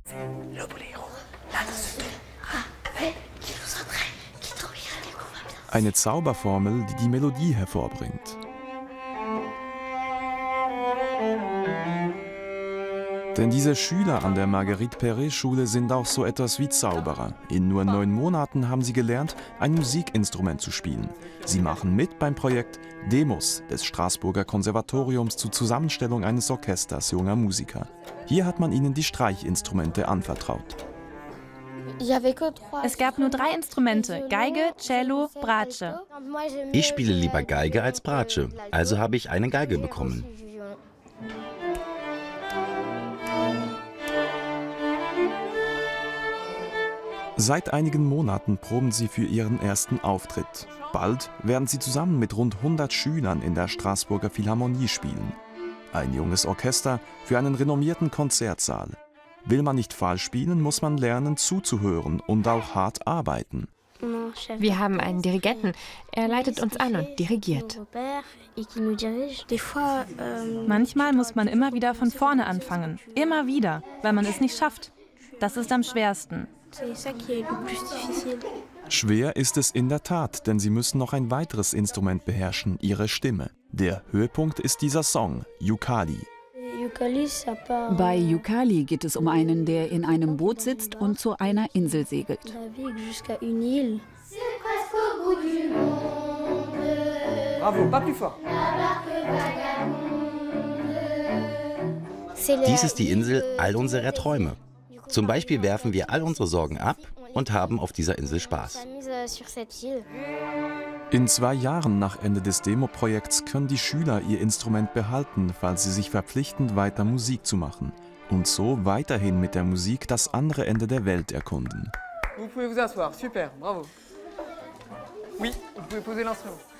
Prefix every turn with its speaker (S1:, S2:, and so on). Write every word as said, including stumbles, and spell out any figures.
S1: Eine Zauberformel, die die Melodie hervorbringt. Denn diese Schüler an der Marguerite-Perret-Schule sind auch so etwas wie Zauberer. In nur neun Monaten haben sie gelernt, ein Musikinstrument zu spielen. Sie machen mit beim Projekt Demos des Straßburger Konservatoriums zur Zusammenstellung eines Orchesters junger Musiker. Hier hat man ihnen die Streichinstrumente anvertraut.
S2: Es gab nur drei Instrumente, Geige, Cello, Bratsche.
S3: Ich spiele lieber Geige als Bratsche, also habe ich eine Geige bekommen.
S1: Seit einigen Monaten proben sie für ihren ersten Auftritt. Bald werden sie zusammen mit rund hundert Schülern in der Straßburger Philharmonie spielen. Ein junges Orchester für einen renommierten Konzertsaal. Will man nicht falsch spielen, muss man lernen zuzuhören und auch hart arbeiten.
S4: Wir haben einen Dirigenten. Er leitet uns an und dirigiert.
S2: Manchmal muss man immer wieder von vorne anfangen. Immer wieder, weil man es nicht schafft. Das ist am schwersten.
S1: Schwer ist es in der Tat, denn sie müssen noch ein weiteres Instrument beherrschen, ihre Stimme. Der Höhepunkt ist dieser Song, Yukali.
S5: Bei Yukali geht es um einen, der in einem Boot sitzt und zu einer Insel segelt.
S3: Dies ist die Insel all unserer Träume. Zum Beispiel werfen wir all unsere Sorgen ab und haben auf dieser Insel Spaß.
S1: In zwei Jahren nach Ende des Demo-Projekts können die Schüler ihr Instrument behalten, falls sie sich verpflichten, weiter Musik zu machen. Und so weiterhin mit der Musik das andere Ende der Welt erkunden.
S6: Vous pouvez vous asseoir, super, bravo. Oui, vous pouvez poser l'instrument.